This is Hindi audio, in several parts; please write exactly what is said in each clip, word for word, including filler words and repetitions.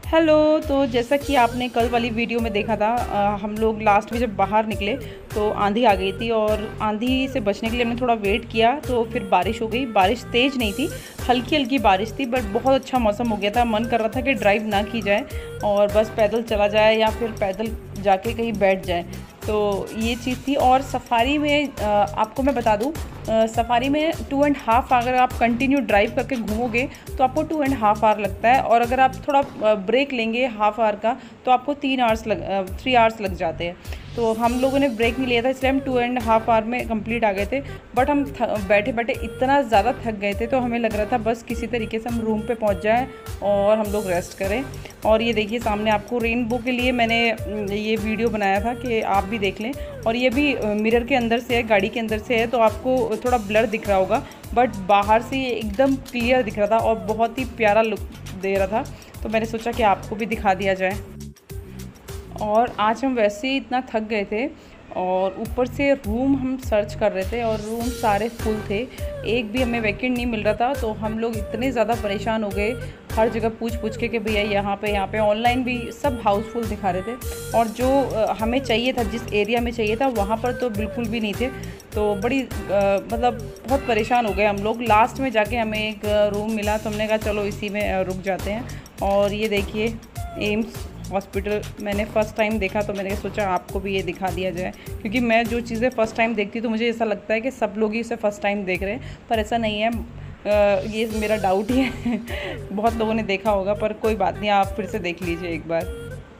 हेलो। तो जैसा कि आपने कल वाली वीडियो में देखा था, आ, हम लोग लास्ट में जब बाहर निकले तो आंधी आ गई थी और आंधी से बचने के लिए हमने थोड़ा वेट किया तो फिर बारिश हो गई। बारिश तेज़ नहीं थी, हल्की हल्की बारिश थी, बट बहुत अच्छा मौसम हो गया था। मन कर रहा था कि ड्राइव ना की जाए और बस पैदल चला जाए या फिर पैदल जाके कहीं बैठ जाए। तो ये चीज़ थी। और सफारी में आ, आपको मैं बता दूँ, सफारी में टू एंड हाफ़ अगर आप कंटिन्यू ड्राइव करके घूमोगे तो आपको टू एंड हाफ़ आवर लगता है, और अगर आप थोड़ा ब्रेक लेंगे हाफ़ आवर का तो आपको तीन आवर्स लग थ्री आवर्स लग जाते हैं। तो हम लोगों ने ब्रेक नहीं लिया था, इसलिए हम टू एंड हाफ़ आवर में कंप्लीट आ गए थे। बट हम बैठे बैठे इतना ज़्यादा थक गए थे तो हमें लग रहा था बस किसी तरीके से हम रूम पे पहुंच जाएं और हम लोग रेस्ट करें। और ये देखिए सामने आपको रेनबो के लिए मैंने ये वीडियो बनाया था कि आप भी देख लें। और ये भी मिरर के अंदर से है, गाड़ी के अंदर से है, तो आपको थोड़ा ब्लर दिख रहा होगा, बट बाहर से ये एकदम क्लियर दिख रहा था और बहुत ही प्यारा लुक दे रहा था। तो मैंने सोचा कि आपको भी दिखा दिया जाए। और आज हम वैसे ही इतना थक गए थे और ऊपर से रूम हम सर्च कर रहे थे और रूम सारे फुल थे, एक भी हमें वैकेंट नहीं मिल रहा था। तो हम लोग इतने ज़्यादा परेशान हो गए, हर जगह पूछ पूछ के कि भैया यहाँ पे यहाँ पे ऑनलाइन भी सब हाउसफुल दिखा रहे थे, और जो हमें चाहिए था, जिस एरिया में चाहिए था, वहाँ पर तो बिल्कुल भी नहीं थे। तो बड़ी आ, मतलब बहुत परेशान हो गए हम लोग। लास्ट में जाके हमें एक रूम मिला तो हमने कहा चलो इसी में रुक जाते हैं। और ये देखिए एम्स हॉस्पिटल मैंने फ़र्स्ट टाइम देखा तो मैंने सोचा आपको भी ये दिखा दिया जाए, क्योंकि मैं जो चीज़ें फ़र्स्ट टाइम देखती हूँ तो मुझे ऐसा लगता है कि सब लोग ही इसे फ़र्स्ट टाइम देख रहे हैं, पर ऐसा नहीं है। आ, ये मेरा डाउट ही है बहुत लोगों ने देखा होगा, पर कोई बात नहीं, आप फिर से देख लीजिए एक बार।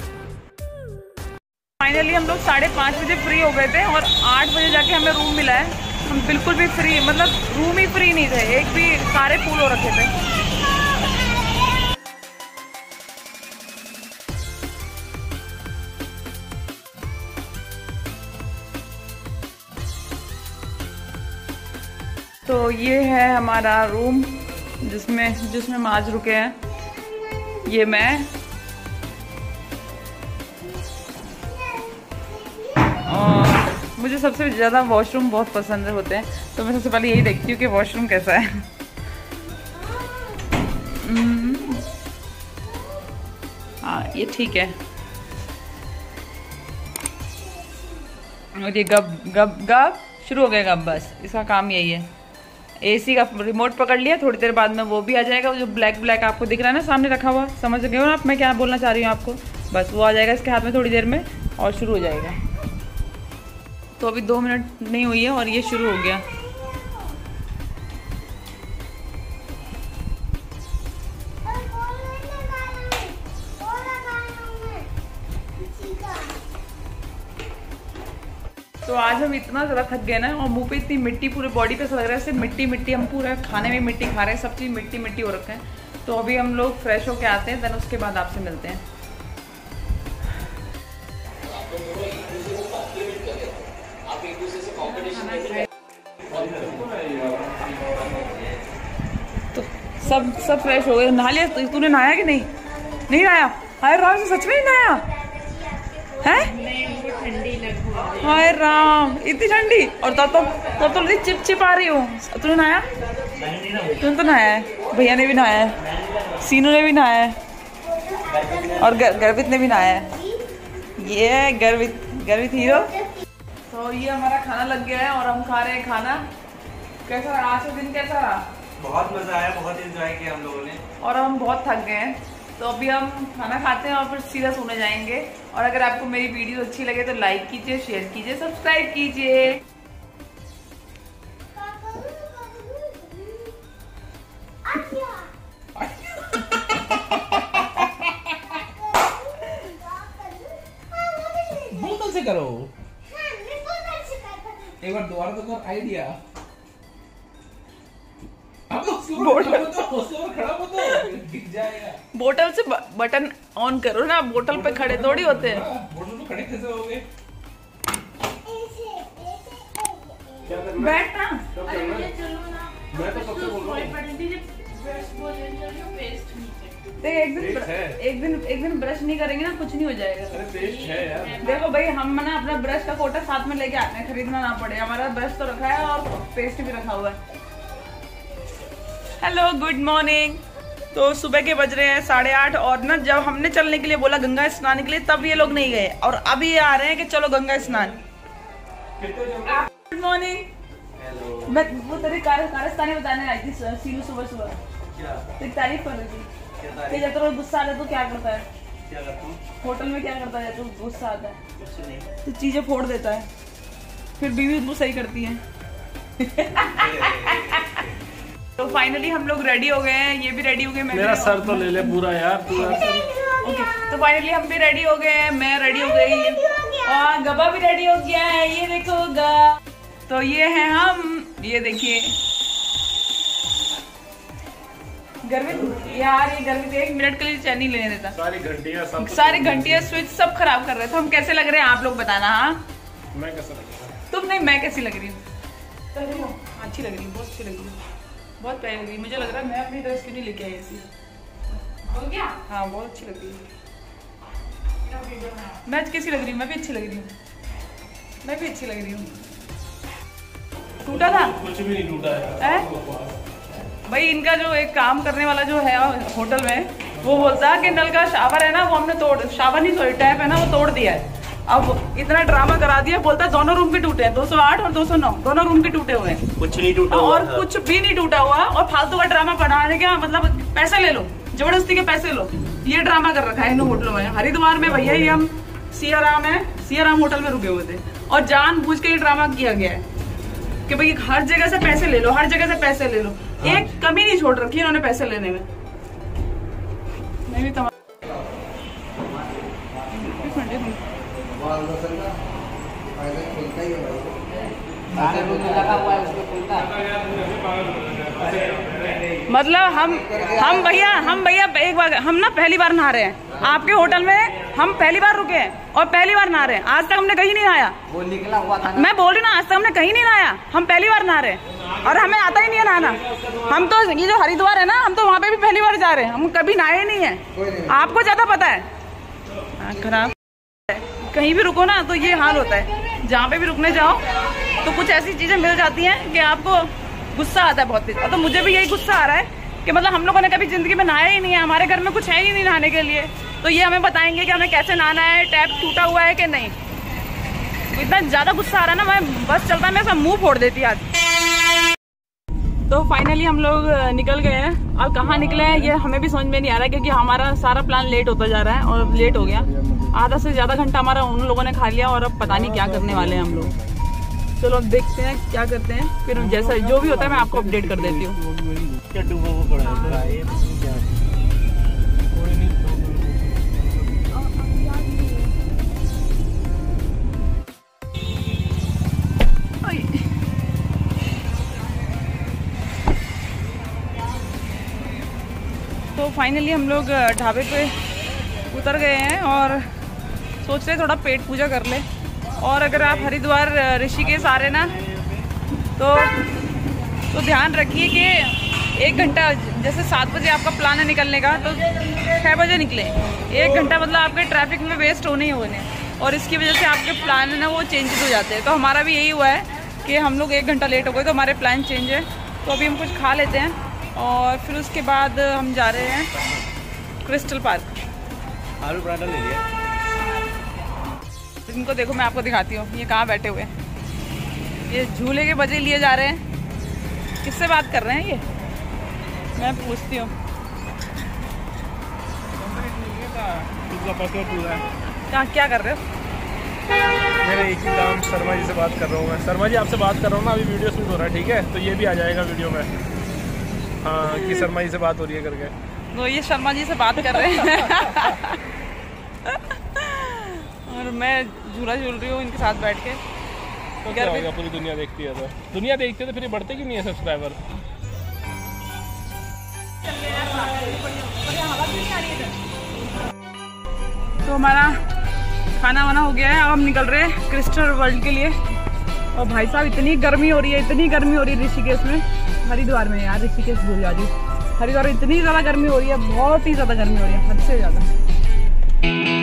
फाइनली हम लोग साढ़े पाँच बजे फ्री हो गए थे और आठ बजे जाके हमें रूम मिला है। हम बिल्कुल भी फ्री, मतलब रूम ही फ्री नहीं थे, एक भी, सारे फुल हो रखे थे। तो ये है हमारा रूम जिसमें जिसमें हम आज रुके हैं। ये मैं और मुझे सबसे ज़्यादा वॉशरूम बहुत पसंद होते हैं, तो मैं सबसे पहले यही देखती हूँ कि वॉशरूम कैसा है। हाँ ये ठीक है। और ये गब गब गब शुरू हो गया गब, बस इसका काम यही है। एसी का रिमोट पकड़ लिया, थोड़ी देर बाद में वो भी आ जाएगा। जो ब्लैक ब्लैक आपको दिख रहा है ना सामने रखा हुआ, समझ गए हो ना आप मैं क्या बोलना चाह रही हूँ आपको, बस वो आ जाएगा इसके हाथ में थोड़ी देर में और शुरू हो जाएगा। तो अभी दो मिनट नहीं हुई है और ये शुरू हो गया। तो आज हम इतना ज़्यादा थक गए ना, और मुंह पे इतनी मिट्टी पूरे बॉडी पे, ऐसा लग रहा है सिर्फ मिट्टी मिट्टी, हम पूरा खाने में मिट्टी खा रहे हैं, सब चीज़ मिट्टी मिट्टी हो रखा है। तो अभी हम लोग फ्रेश होके आते हैं, देन उसके बाद आपसे मिलते हैं। तो सब सब फ्रेश हो गए। नहा लिया? तूने नहाया कि नहीं? नहीं नहाया? हाय राम, सच में नहीं नहाया है? हाय राम, इतनी ठंडी, और तब तो तब तो चिप चिप आ रही हो। तूने नहाया? तूने तो नहाया है, भैया ने भी नहाया है, सीनू ने भी नहाया है, और गर्वित ने भी नहाया है। ये गर्वित गर्वित हीरो। तो ये हमारा खाना लग गया है और हम खा रहे हैं खाना। कैसा रहा आज का दिन? कैसा रहा? बहुत मजा आया, बहुत एंजॉय किया हम लोगों ने, और हम बहुत थक गए हैं। तो अभी हम खाना खाते हैं और फिर सीधा सोने जाएंगे। और अगर आपको मेरी वीडियो अच्छी लगे तो लाइक कीजिए, शेयर कीजिए, सब्सक्राइब कीजिए। बोल से करो एक बार, दोबारा तो कर आइडिया। बोतल से बटन ऑन करो ना, बोतल पे खड़े थोड़ी होते हैं। बोतल पे खड़े कैसे होगे? बैठ ना। मैं तो सबसे बोल रहा हूँ एक दिन एक दिन एक दिन ब्रश नहीं करेंगे ना, कुछ नहीं हो जाएगा। अरे पेस्ट है यार। देखो भाई, हम ना अपना ब्रश का कोटा साथ में लेके आते हैं, खरीदना ना पड़े। हमारा ब्रश तो रखा है और पेस्ट भी रखा हुआ है। Hello, good morning. तो सुबह के बज रहे हैं साढ़े आठ और ना जब हमने चलने के लिए बोला गंगा स्नान के लिए तब ये लोग नहीं गए और अभी ये आ रहे हैं कि चलो गंगा स्नान। Good morning. मैं वो तेरी कारस्तानी बताने आई थी सीनू सुबह सुबह तेरी तारीफ कर रही थी कि जब तेरे गुस्सा आता है तो क्या करता है? क्या करता हूँ? होटल में क्या करता है? तो गुस्सा आता है कुछ नहीं तो चीजें फोड़ देता है, फिर बीवी उसको सही करती है। तो फाइनली हम लोग रेडी हो गए हैं, ये भी रेडी हो गए। मैं मेरा सर तो ले ले पूरा यार तू। ओके तो फाइनली हम भी रेडी हो गए हैं, मैं रेडी हो गई और गबा भी रेडी हो गया है, ये देखो गा। तो ये है हम, ये देखिए गर्मी यार, ये गर्मी एक मिनट के लिए चैन नहीं लेने देता। सारी घंटियां सब सारी घंटियां स्विच सब खराब कर रहे थे। हम कैसे लग रहे हैं आप लोग बताना। हाँ मैं कैसा लग रहा हूं? तुम नहीं, मैं कैसी लग रही हूँ? अच्छी लग रही हूँ, बहुत अच्छी लग रही हूँ, बहुत प्यारी लग रही है। मुझे लग रहा है मैं अपनी ड्रेस क्यों नहीं लेके आई ऐसी। हो गया? हाँ बहुत अच्छी लग रही है। मैं कैसी लग रही हूँ? मैं भी अच्छी लग रही हूँ, मैं भी अच्छी लग रही हूँ। टूटा था? कुछ भी नहीं टूटा है भाई। इनका जो एक काम करने वाला जो है होटल में, वो बोलता है कि नल का शावर है ना वो हमने तोड़, शावर नहीं सॉरी टैप है ना वो तोड़ दिया है। अब इतना ड्रामा करा दिया, बोलता है दोनों रूम के टूटे हैं, दो सौ आठ और दो सौ नौ दोनों रूम के टूटे हुए हैं। कुछ नहीं टूटा और कुछ भी नहीं टूटा हुआ और फालतू का ड्रामा बनाने का मतलब पैसे ले लो, जबरदस्ती के पैसे लो, ये ड्रामा कर रखा है इन होटलों में। हरिद्वार में भैया ये हम सियाराम है, सियाराम होटल में रुके हुए थे और जानबूझ के ये ड्रामा किया गया है कि भाई हर जगह से पैसे ले लो, हर जगह से पैसे ले लो। हाँ। एक कमी नहीं छोड़ रखी इन्होंने पैसे लेने में। मैं भी मतलब हम हम भैया हम भैया एक बार हम ना पहली बार नहा रहे हैं आपके होटल में, हम पहली बार रुके हैं और पहली बार नहा रहे हैं। आज तक हमने कहीं नहीं नहाया, वो निकला हुआ था। मैं बोल रही ना आज तक हमने कहीं नहीं नहाया, हम पहली बार नहा रहे हैं और हमें आता ही नहीं है नहाना। हम तो ये जो हरिद्वार है ना, हम तो वहाँ पे भी पहली बार जा रहे हैं, हम कभी नहाए नहीं है। आपको ज्यादा पता है। खराब कहीं भी रुको ना तो ये हाल होता है, जहाँ पे भी रुकने जाओ तो कुछ ऐसी चीजें मिल जाती हैं कि आपको गुस्सा आता है बहुत तेज। तो मुझे भी यही गुस्सा आ रहा है कि मतलब हम लोगों ने कभी जिंदगी में नहाया ही नहीं है, हमारे घर में कुछ है ही नहीं नहाने के लिए, तो ये हमें बताएंगे कि हमें कैसे नहाना है, टैप टूटा हुआ है कि नहीं। तो इतना ज्यादा गुस्सा आ रहा है ना, मैं बस चलता है मैं सब मुंह फोड़ देती आज। तो फाइनली हम लोग निकल गए हैं। अब कहाँ निकले हैं ये हमें भी समझ में नहीं आ रहा है, क्योंकि हमारा सारा प्लान लेट होता जा रहा है और लेट हो गया। आधा से ज्यादा घंटा हमारा उन लोगों ने खा लिया और अब पता नहीं क्या करने वाले हैं हम लोग। चलो अब देखते हैं क्या करते हैं, फिर जैसा जो भी होता है मैं आपको अपडेट कर देती हूँ। तो फाइनली हम लोग ढाबे पे उतर गए हैं और सोच रहे थोड़ा पेट पूजा कर ले। और अगर आप हरिद्वार ऋषिकेश आ रहे ना तो तो ध्यान रखिए कि एक घंटा, जैसे सात बजे आपका प्लान है निकलने का तो छः बजे निकले। एक घंटा मतलब आपके ट्रैफिक में वेस्ट होने ही होने, और इसकी वजह से आपके प्लान है ना वो चेंजेस हो जाते हैं। तो हमारा भी यही हुआ है कि हम लोग एक घंटा लेट हो गए तो हमारे प्लान चेंज है। तो अभी हम कुछ खा लेते हैं और फिर उसके बाद हम जा रहे हैं क्रिस्टल पार्क। आलू पराठा ले लिया। इनको देखो मैं आपको दिखाती हूँ, ये कहाँ बैठे हुए हैं, ये झूले के बजे लिए जा रहे हैं। किससे बात कर रहे हैं ये, मैं पूछती हूँ। क्या क्या कर रहे हो? मेरे एक ही काम, शर्मा जी से बात कर रहा हूँ मैं। शर्मा जी आपसे बात कर रहा हूँ ना, अभी वीडियो शूट हो रहा है, ठीक है? तो ये भी आ जाएगा वीडियो में। हाँ कि शर्मा जी से बात हो रही है करके। तो ये शर्मा जी से बात कर रहे हैं और मैं झूला झूल रही हूँ इनके साथ बैठ के। तो क्या होगा, पूरी दुनिया देखती है। तो दुनिया देखती है तो फिर बढ़ते क्यों नहीं है सब्सक्राइबर? तो हमारा खाना वाना हो गया है, अब हम निकल रहे हैं क्रिस्टल वर्ल्ड के लिए। और भाई साहब इतनी गर्मी हो रही है, इतनी गर्मी हो रही है ऋषिकेश में, हरिद्वार में यार, ऋषिकेश भूल जा रही हूँ। हरिद्वार में इतनी ज़्यादा गर्मी हो रही है, बहुत ही ज़्यादा गर्मी हो रही है, हद से ज़्यादा।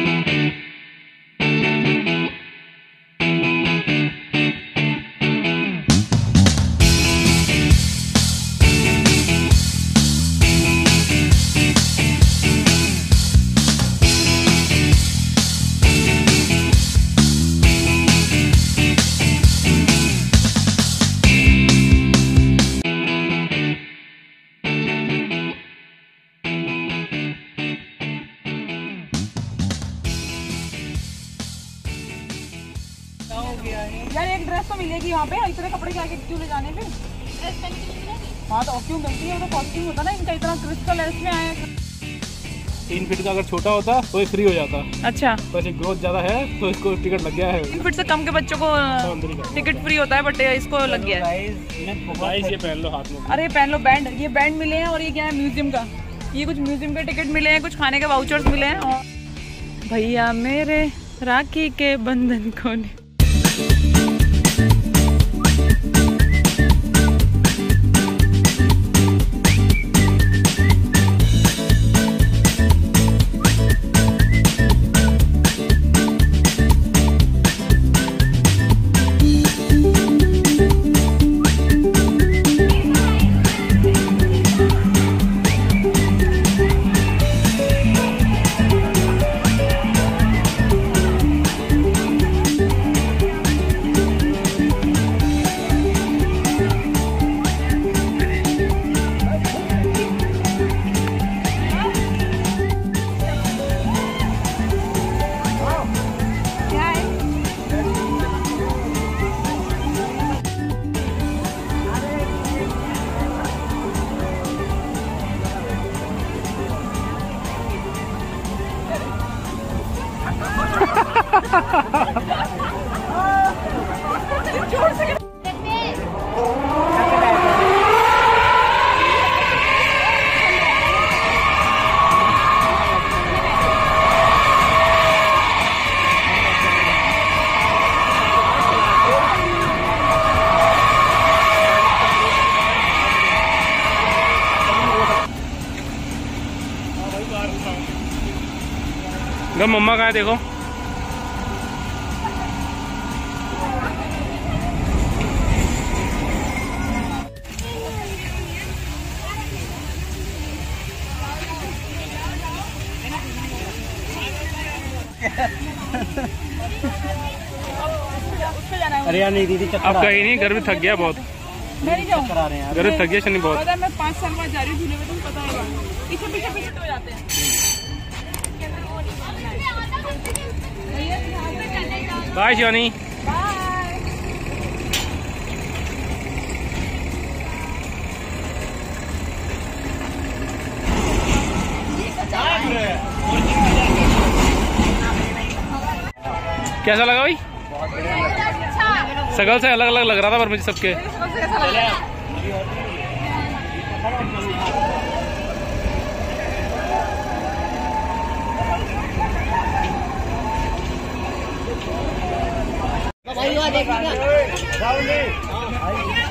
ड्रेस तो मिलेगी वहाँ पे, इतने कपड़े के आगे क्यों ले जाने फिर? हाँ तो क्यों मिलती है, वो तो कॉस्ट्यूम होता ना इनका, इतना क्रिस्टल है इसमें आया। तीन फीट का अगर छोटा होता तो ये फ्री हो जाता। अच्छा, तो ऐसे ग्रोथ ज़्यादा है तो इसको टिकट लग गया है। तीन फीट से कम के बच्चों को टिकट फ्री होता है, बट इसको लग गया है। ये पहन लो हाथ में। अरे पहन लो बैंड, ये बैंड मिले हैं और ये क्या है म्यूजियम का, ये कुछ म्यूजियम के टिकट मिले हैं, कुछ खाने के वाउचर्स मिले हैं। और भैया मेरे राखी के बंधन को गम मम्मा कहाँ है देखो। अरे यार नहीं दीदी, अब कहीं नहीं, घर भी थक गया बहुत। मैं नहीं जाऊँ, करा रहे हैं घर भी थक गया शनि बहुत। पता है मैं पाँच साल बाद जा रही हूँ झूले में, तुम्हें पता होगा। पीछे पीछे पीछे तो जाते हैं। बाय शिवानी। कैसा लगा भाई? सकल से अलग अलग लग रहा था पर मुझे सबके। भाई देखिएगा